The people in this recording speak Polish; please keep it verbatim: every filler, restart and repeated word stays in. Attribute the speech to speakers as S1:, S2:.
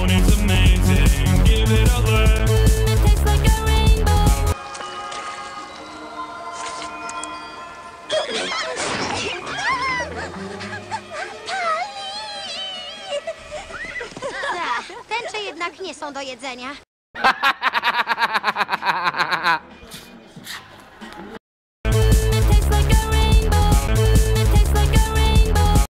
S1: It's amazing. Give it a look.
S2: It tastes like a rainbow.
S3: Tęcze jednak nie są do jedzenia.